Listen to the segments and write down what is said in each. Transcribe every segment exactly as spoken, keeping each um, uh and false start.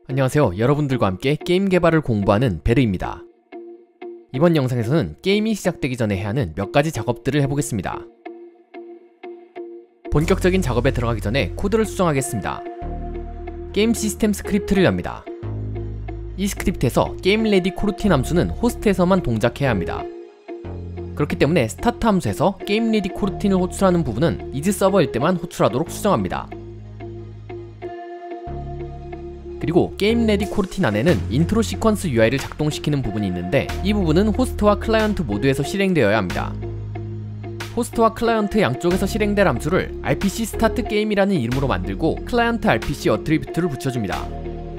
안녕하세요. 여러분들과 함께 게임 개발을 공부하는 베르입니다. 이번 영상에서는 게임이 시작되기 전에 해야 하는 몇 가지 작업들을 해보겠습니다. 본격적인 작업에 들어가기 전에 코드를 수정하겠습니다. 게임 시스템 스크립트를 엽니다. 이 스크립트에서 게임레디 코루틴 함수는 호스트에서만 동작해야 합니다. 그렇기 때문에 스타트 함수에서 게임레디 코루틴을 호출하는 부분은 is 서버일 때만 호출하도록 수정합니다. 그리고 게임레디 코루틴 안에는 인트로 시퀀스 유아이를 작동시키는 부분이 있는데 이 부분은 호스트와 클라이언트 모두에서 실행되어야 합니다. 호스트와 클라이언트 양쪽에서 실행될 함수를 알피씨 스타트 게임이라는 이름으로 만들고 클라이언트 알피씨 어트리뷰트를 붙여줍니다.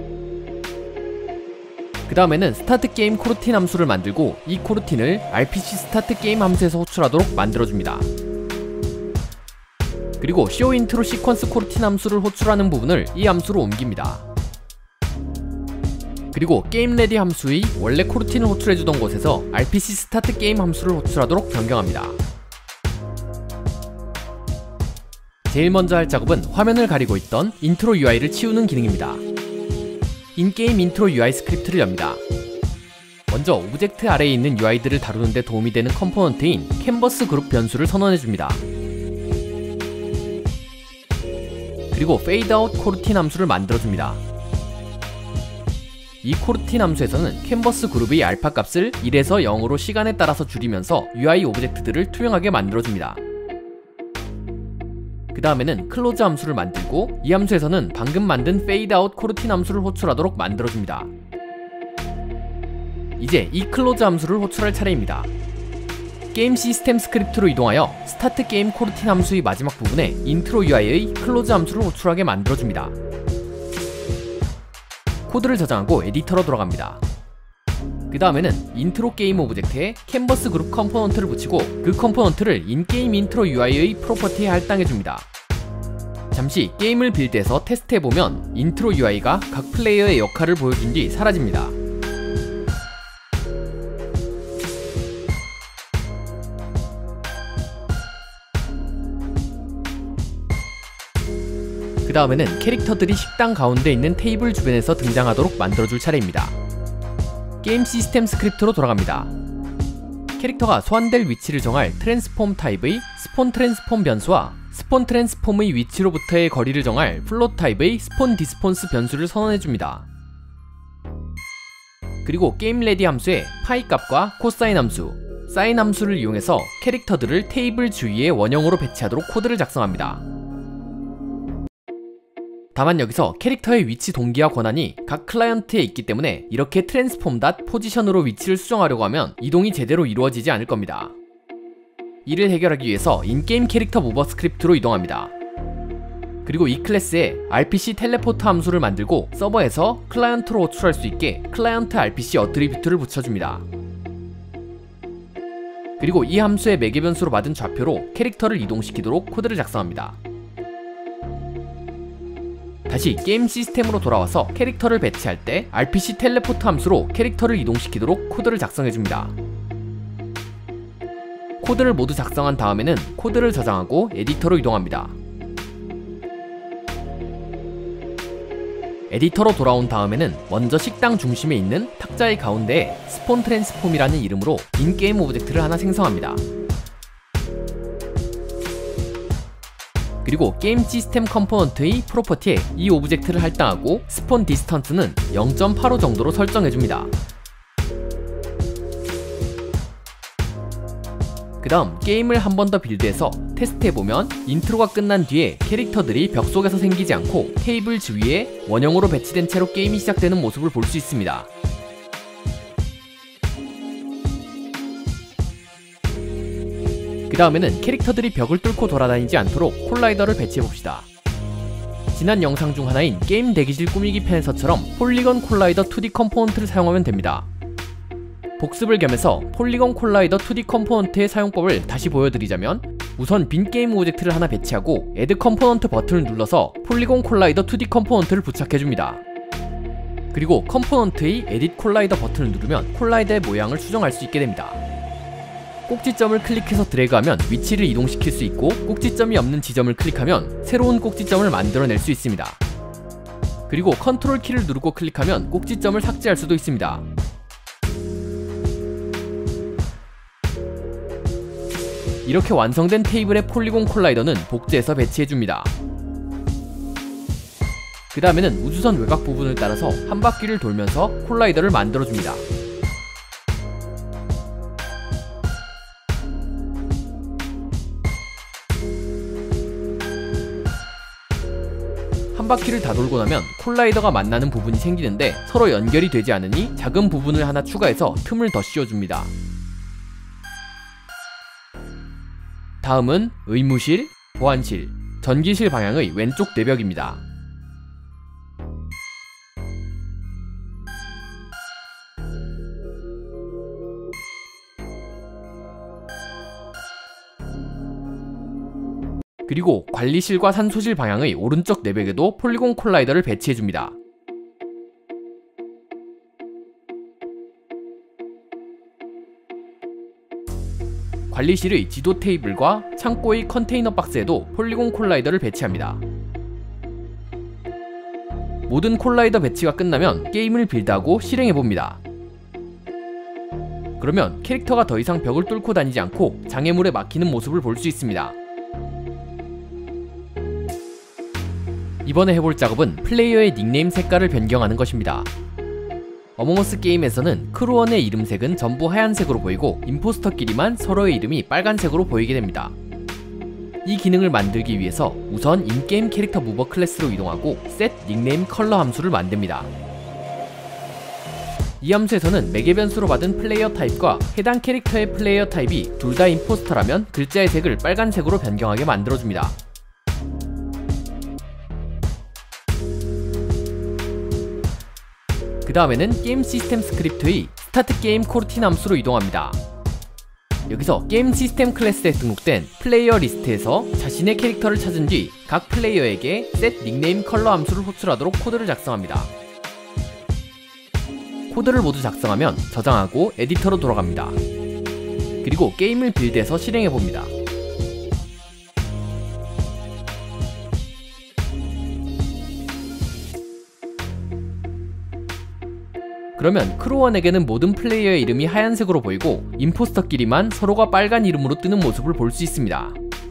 그 다음에는 스타트 게임 코루틴 함수를 만들고 이 코루틴을 알피씨 스타트 게임 함수에서 호출하도록 만들어줍니다. 그리고 show intro sequence 코루틴 함수를 호출하는 부분을 이 함수로 옮깁니다. 그리고 게임레디 함수의 원래 코루틴을 호출해주던 곳에서 알피씨 스타트 게임 함수를 호출하도록 변경합니다. 제일 먼저 할 작업은 화면을 가리고 있던 인트로 유아이를 치우는 기능입니다. 인게임 인트로 유아이 스크립트를 엽니다. 먼저 오브젝트 아래에 있는 유아이들을 다루는 데 도움이 되는 컴포넌트인 캔버스 그룹 변수를 선언해줍니다. 그리고 페이드 아웃 코루틴 함수를 만들어줍니다. 이 코루틴 함수에서는 캔버스 그룹의 알파 값을 일에서 영으로 시간에 따라서 줄이면서 유아이 오브젝트들을 투영하게 만들어줍니다. 그 다음에는 클로즈 함수를 만들고 이 함수에서는 방금 만든 페이드 아웃 코루틴 함수를 호출하도록 만들어줍니다. 이제 이 클로즈 함수를 호출할 차례입니다. 게임 시스템 스크립트로 이동하여 스타트 게임 코루틴 함수의 마지막 부분에 인트로 유아이의 클로즈 함수를 호출하게 만들어줍니다. 코드를 저장하고 에디터로 돌아갑니다. 그 다음에는 인트로 게임 오브젝트에 캔버스 그룹 컴포넌트를 붙이고 그 컴포넌트를 인게임 인트로 유아이의 프로퍼티에 할당해줍니다. 잠시 게임을 빌드해서 테스트해보면 인트로 유아이가 각 플레이어의 역할을 보여준 뒤 사라집니다. 그 다음에는 캐릭터들이 식당 가운데 있는 테이블 주변에서 등장하도록 만들어줄 차례입니다. 게임 시스템 스크립트로 돌아갑니다. 캐릭터가 소환될 위치를 정할 트랜스폼 타입의 스폰 트랜스폼 변수와 스폰 트랜스폼의 위치로부터의 거리를 정할 플롯 타입의 스폰 디스폰스 변수를 선언해줍니다. 그리고 게임레디 함수에 파이 값과 코사인 함수, 사인 함수를 이용해서 캐릭터들을 테이블 주위에 원형으로 배치하도록 코드를 작성합니다. 다만 여기서 캐릭터의 위치 동기와 권한이 각 클라이언트에 있기 때문에 이렇게 트랜스폼 닷 포지션으로 위치를 수정하려고 하면 이동이 제대로 이루어지지 않을 겁니다. 이를 해결하기 위해서 인게임 캐릭터 무버 스크립트로 이동합니다. 그리고 이 클래스에 알피씨 텔레포트 함수를 만들고 서버에서 클라이언트로 호출할 수 있게 클라이언트 알피씨 어트리뷰트를 붙여줍니다. 그리고 이 함수의 매개 변수로 받은 좌표로 캐릭터를 이동시키도록 코드를 작성합니다. 다시 게임 시스템으로 돌아와서 캐릭터를 배치할 때 알피씨 텔레포트 함수로 캐릭터를 이동시키도록 코드를 작성해줍니다. 코드를 모두 작성한 다음에는 코드를 저장하고 에디터로 이동합니다. 에디터로 돌아온 다음에는 먼저 식당 중심에 있는 탁자의 가운데에 스폰 트랜스폼이라는 이름으로 인게임 오브젝트를 하나 생성합니다. 그리고 게임 시스템 컴포넌트의 프로퍼티에 이 오브젝트를 할당하고 스폰 디스턴스는 영 점 팔오 정도로 설정해줍니다. 그 다음 게임을 한 번 더 빌드해서 테스트해보면 인트로가 끝난 뒤에 캐릭터들이 벽 속에서 생기지 않고 테이블 주위에 원형으로 배치된 채로 게임이 시작되는 모습을 볼 수 있습니다. 그 다음에는 캐릭터들이 벽을 뚫고 돌아다니지 않도록 콜라이더를 배치해봅시다. 지난 영상 중 하나인 게임 대기실 꾸미기 편에서처럼 폴리건 콜라이더 투디 컴포넌트를 사용하면 됩니다. 복습을 겸해서 폴리건 콜라이더 투디 컴포넌트의 사용법을 다시 보여드리자면 우선 빈 게임 오브젝트를 하나 배치하고 애드 컴포넌트 버튼을 눌러서 폴리곤 콜라이더 투디 컴포넌트를 부착해줍니다. 그리고 컴포넌트의 에딧 콜라이더 버튼을 누르면 콜라이더의 모양을 수정할 수 있게 됩니다. 꼭지점을 클릭해서 드래그하면 위치를 이동시킬 수 있고 꼭지점이 없는 지점을 클릭하면 새로운 꼭지점을 만들어낼 수 있습니다. 그리고 컨트롤 키를 누르고 클릭하면 꼭지점을 삭제할 수도 있습니다. 이렇게 완성된 테이블의 폴리곤 콜라이더는 복제해서 배치해줍니다. 그 다음에는 우주선 외곽 부분을 따라서 한 바퀴를 돌면서 콜라이더를 만들어줍니다. 한 바퀴를 다 돌고 나면 콜라이더가 만나는 부분이 생기는데 서로 연결이 되지 않으니 작은 부분을 하나 추가해서 틈을 더 씌워줍니다. 다음은 의무실, 보안실, 전기실 방향의 왼쪽 내벽입니다. 그리고 관리실과 산소실 방향의 오른쪽 내벽에도 폴리곤 콜라이더를 배치해줍니다. 관리실의 지도 테이블과 창고의 컨테이너 박스에도 폴리곤 콜라이더를 배치합니다. 모든 콜라이더 배치가 끝나면 게임을 빌드하고 실행해봅니다. 그러면 캐릭터가 더 이상 벽을 뚫고 다니지 않고 장애물에 막히는 모습을 볼 수 있습니다. 이번에 해볼 작업은 플레이어의 닉네임 색깔을 변경하는 것입니다. 어몽어스 게임에서는 크루원의 이름색은 전부 하얀색으로 보이고 임포스터끼리만 서로의 이름이 빨간색으로 보이게 됩니다. 이 기능을 만들기 위해서 우선 인게임 캐릭터 무버 클래스로 이동하고 set 닉네임 컬러 함수를 만듭니다. 이 함수에서는 매개 변수로 받은 플레이어 타입과 해당 캐릭터의 플레이어 타입이 둘 다 임포스터라면 글자의 색을 빨간색으로 변경하게 만들어줍니다. 그 다음에는 게임 시스템 스크립트의 스타트 게임 코르틴 함수로 이동합니다. 여기서 게임 시스템 클래스에 등록된 플레이어 리스트에서 자신의 캐릭터를 찾은 뒤 각 플레이어에게 set 닉네임 컬러 함수를 호출하도록 코드를 작성합니다. 코드를 모두 작성하면 저장하고 에디터로 돌아갑니다. 그리고 게임을 빌드해서 실행해봅니다. 그러면 크루원에게는 모든 플레이어의 이름이 하얀색으로 보이고 임포스터끼리만 서로가 빨간 이름으로 뜨는 모습을 볼 수 있습니다.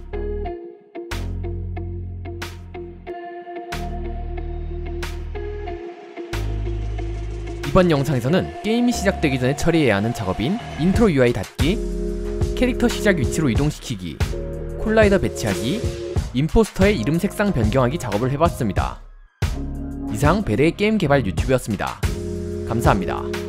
이번 영상에서는 게임이 시작되기 전에 처리해야 하는 작업인 인트로 유아이 닫기, 캐릭터 시작 위치로 이동시키기, 콜라이더 배치하기, 임포스터의 이름 색상 변경하기 작업을 해봤습니다. 이상 베레의 게임 개발 유튜브였습니다. 감사합니다.